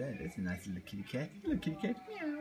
That's a nice little kitty cat. Little kitty cat. Meow.